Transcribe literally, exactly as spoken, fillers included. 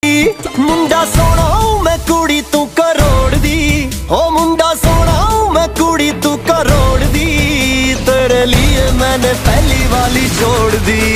मुंडा सोना मैं कुड़ी तू करोड़ दी, ओ मुंडा सोना मैं कुड़ी तू करोड़ दी, तेरे लिए मैंने पहली वाली छोड़ दी।